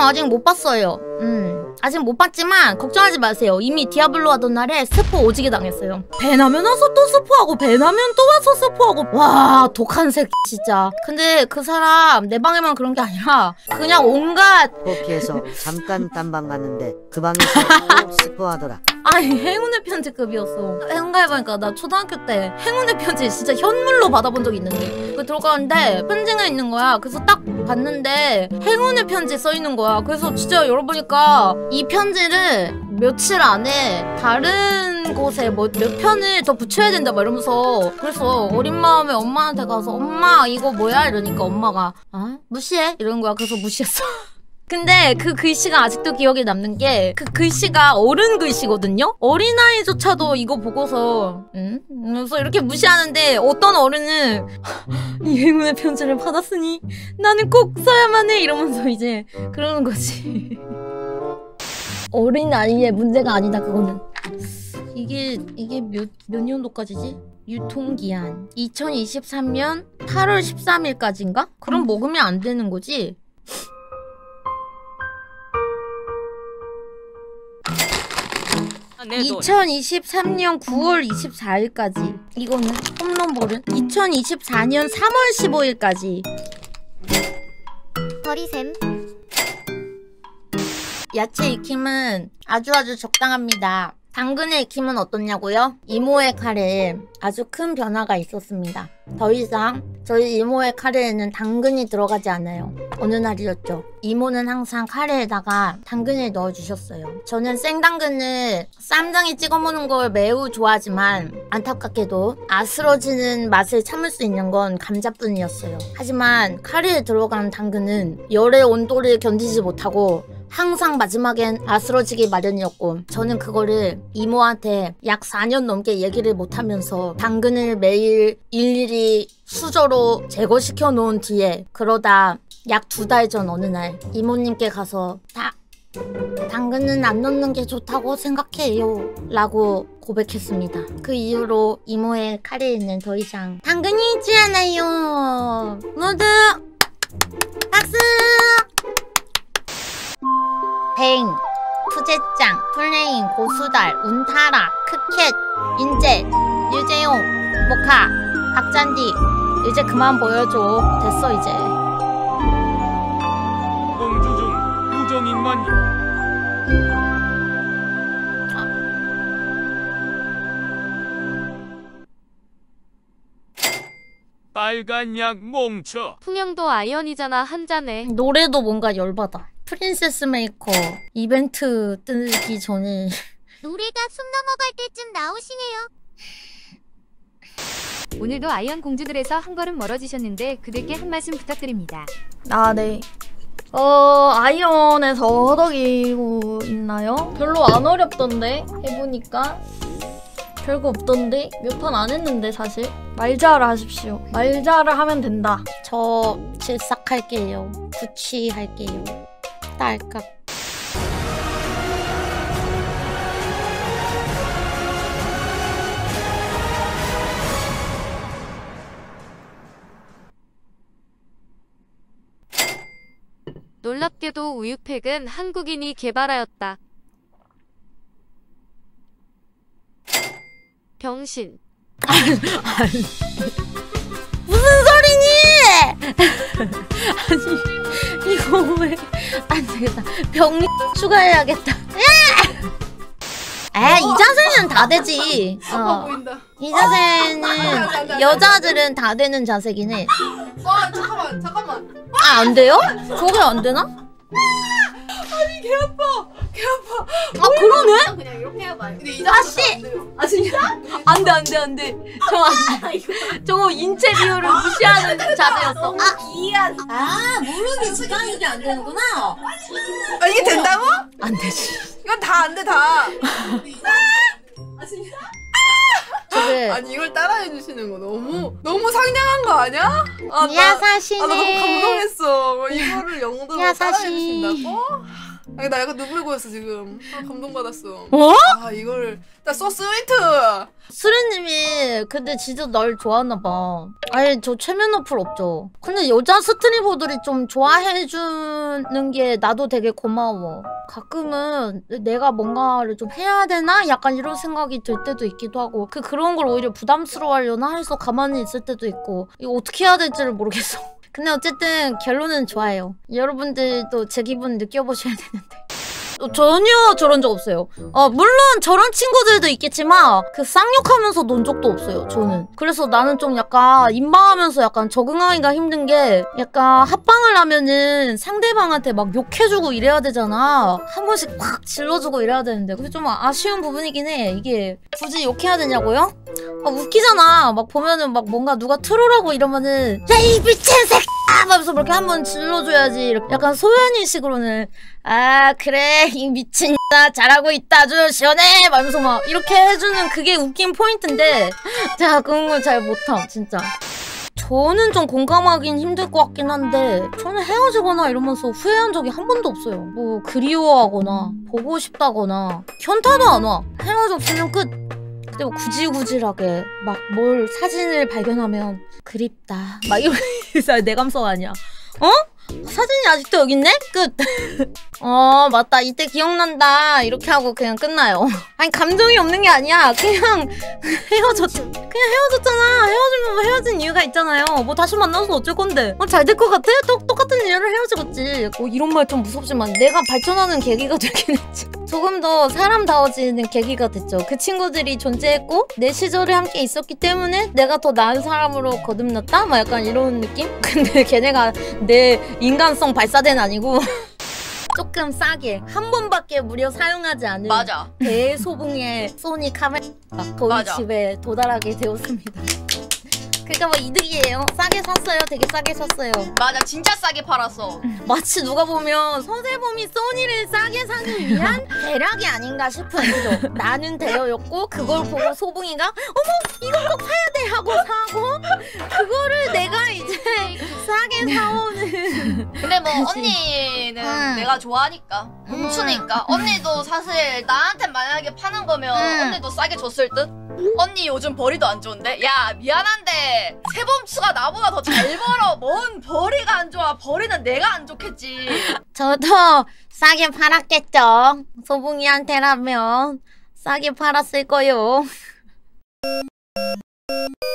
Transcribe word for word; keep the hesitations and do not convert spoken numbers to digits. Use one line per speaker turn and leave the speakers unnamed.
아직 못 봤어요. 음 아직 못 봤지만 걱정하지 마세요. 이미 디아블로 하던 날에 스포 오지게 당했어요. 배나면 와서 또 스포하고 배나면 또 와서 스포하고 와 독한 새 진짜. 근데 그 사람 내 방에만 그런 게 아니라 그냥 온갖
포피에서 잠깐 딴방 갔는데 그 방에서 꼭 스포하더라.
아니 행운의 편지급이었어. 생각해보니까 나 초등학교 때 행운의 편지 진짜 현물로 받아본 적이 있는데 그 들어가는데 편지가 있는 거야. 그래서 딱 봤는데 행운의 편지 써있는 거야. 그래서 진짜 열어보니까 이 편지를 며칠 안에 다른 곳에 뭐 몇 편을 더 붙여야 된다 막 이러면서 그래서 어린 마음에 엄마한테 가서 엄마 이거 뭐야? 이러니까 엄마가 아? 무시해? 이러는 거야. 그래서 무시했어. 근데 그 글씨가 아직도 기억에 남는 게 그 글씨가 어른 글씨거든요? 어린아이조차도 이거 보고서 응? 그래서 이렇게 무시하는데 어떤 어른은 이 행운의 편지를 받았으니 나는 꼭 써야만 해 이러면서 이제 그러는 거지. 어린아이의 문제가 아니다 그거는. 이게 이게 몇, 몇 년도까지지? 유통기한 이천이십삼 년 팔월 십삼일까지인가? 그럼 먹으면 안 되는 거지? 이천이십삼 년 구월 이십사일까지 이거는 홈런볼은 이천이십사 년 삼월 십오일까지
버리셈.
야채 익힘은 아주 아주 적당합니다. 당근의 익힘은 어떻냐고요? 이모의 카레에 아주 큰 변화가 있었습니다. 더 이상 저희 이모의 카레에는 당근이 들어가지 않아요. 어느 날이었죠. 이모는 항상 카레에다가 당근을 넣어주셨어요. 저는 생당근을 쌈장에 찍어 먹는 걸 매우 좋아하지만 안타깝게도 아스러지는 맛을 참을 수 있는 건 감자뿐이었어요. 하지만 카레에 들어간 당근은 열의 온도를 견디지 못하고 항상 마지막엔 아스러지기 마련이었고 저는 그거를 이모한테 약 사 년 넘게 얘기를 못하면서 당근을 매일 일일이 수저로 제거시켜 놓은 뒤에 그러다 약 두 달 전 어느 날 이모님께 가서 다 당근은 안 넣는 게 좋다고 생각해요 라고 고백했습니다. 그 이후로 이모의 카레에는 더 이상 당근이 있지 않아요. 모두 박수! 뱅, 푸제짱, 플레인, 고수달, 운타라, 크켓, 인제, 유재용, 모카, 박잔디 이제 그만 보여줘. 됐어 이제.
공주 중 유정인만
아.
빨간 약 몽쳐.
풍영도 아이언이잖아 한 잔에.
노래도 뭔가 열받아. 프린세스 메이커 이벤트 뜨기 전에
노래가 숨 넘어갈 때쯤 나오시네요.
오늘도 아이언 공주들에서 한 걸음 멀어지셨는데 그들께 한 말씀 부탁드립니다.
아 네. 어 아이언에서 허덕이고 있나요? 별로 안 어렵던데 해보니까 별거 없던데 몇 판 안 했는데 사실. 말자를 하십시오. 말자를 하면 된다. 저 질삭 할게요. 구치 할게요. 딸깍.
놀랍게도 우유팩은 한국인이 개발하였다. 병신.
무슨 소리니? 아니 이거 왜 안되겠다. 병 추가해야겠다. 에, 이 자세는 다 되지. 어. 이 자세는 여자들은 다 되는 자세긴 해.
아 잠깐만 잠깐만.
아, 안 돼요? 저게 안 되나?
아니 개 아파 개 아파.
아 그러네?
그냥 이렇게 해봐요. 근데 이
아씨! 아 진짜? 안돼 안돼 안돼. 저거 안돼. 저거 인체 비율을 무시하는 자세였어. 아
기이한.
아 모르게 지간이게 안 되는구나.
아 이게 된다고?
안 되지.
이건 다 안 돼 다.
아 진짜? 저게
아니 이걸 따라해 주시는 거 너무 너무 상냥한 거 아니야? 아,
야사시네.
나, 아, 나 너무 감동했어. 이거를 영도로 따라해 주신다고? 아니, 나 약간 눈물 고였어 지금. 아, 감동받았어.
어?
아 이거를 나 so sweet.
수르님이 근데 진짜 날 좋아하나봐. 아예 저 최면 어플 없죠. 근데 여자 스트리머들이 좀 좋아해주는 게 나도 되게 고마워. 가끔은 내가 뭔가를 좀 해야 되나? 약간 이런 생각이 들 때도 있기도 하고 그 그런 걸 오히려 부담스러워하려나 해서 가만히 있을 때도 있고 이거 어떻게 해야 될지를 모르겠어. 근데 어쨌든 결론은 좋아요. 여러분들도 제 기분 느껴보셔야 되는데 전혀 저런 적 없어요. 어, 물론 저런 친구들도 있겠지만 그 쌍욕하면서 논 적도 없어요. 저는. 그래서 나는 좀 약간 인방하면서 약간 적응하기가 힘든 게 약간 합방을 하면은 상대방한테 막 욕해주고 이래야 되잖아. 한 번씩 확 질러주고 이래야 되는데 그게 좀 아쉬운 부분이긴 해. 이게 굳이 욕해야 되냐고요? 아, 웃기잖아. 막 보면은 막 뭔가 누가 트롤하고 이러면은 야 이 미친 새끼야! 하면서 그렇게 한번 질러줘야지. 이렇게 약간 소연이식으로는 아 그래 이 미친 나 잘하고 있다 아주 시원해 말면서 막 이렇게 해주는 그게 웃긴 포인트인데 제가 그런 걸 잘 못함 진짜. 저는 좀 공감하긴 힘들 것 같긴 한데 저는 헤어지거나 이러면서 후회한 적이 한 번도 없어요. 뭐 그리워하거나 보고 싶다거나 현타도 안 와. 헤어졌으면 끝. 근데 뭐 구질구질하게 막 뭘 사진을 발견하면 그립다 막 이런 내 감성 아니야. 어? 사진이 아직도 여기 있네? 끝. 어 맞다 이때 기억난다 이렇게 하고 그냥 끝나요. 아니 감정이 없는 게 아니야. 그냥 헤어졌 그냥 헤어졌잖아. 헤어지면 뭐 헤어진 이유가 있잖아요. 뭐 다시 만나서 어쩔 건데. 어, 잘 될 것 같아? 똑, 똑같은 이유를 헤어지겠지. 뭐 이런 말 좀 무섭지만 내가 발전하는 계기가 되긴 했지. 조금 더 사람다워지는 계기가 됐죠. 그 친구들이 존재했고 내 시절에 함께 있었기 때문에 내가 더 나은 사람으로 거듭났다? 막 약간 이런 느낌? 근데 걔네가 내 인간성 발사대는 아니고 조금 싸게 한 번밖에 무료 사용하지 않은
맞아.
대소봉의 소니 카메라가 거의
맞아.
집에 도달하게 되었습니다. 그러니까 뭐 이득이에요. 싸게 샀어요. 되게 싸게 샀어요.
맞아 진짜 싸게 팔았어.
마치 누가 보면 서세범이 소니를 싸게 사기 위한 대략이 아닌가 싶은 그죠? 나는 대여였고 그걸 보고 소봉이가 어머 이거 꼭 사야 돼 하고 사고 그거를 내가 이제 싸게 사오는.
근데 뭐 언니는
응.
내가 좋아하니까 뭉추니까 언니도 사실 나한테 만약에 파는 거면
응.
언니도 싸게 줬을 듯? 언니 요즘 벌이도 안 좋은데? 야 미안한데 세범추가 나보다 더 잘 벌어. 뭔 벌이가 안 좋아. 벌이는 내가 안 좋겠지.
저도 싸게 팔았겠죠. 소봉이한테라면 싸게 팔았을 거요.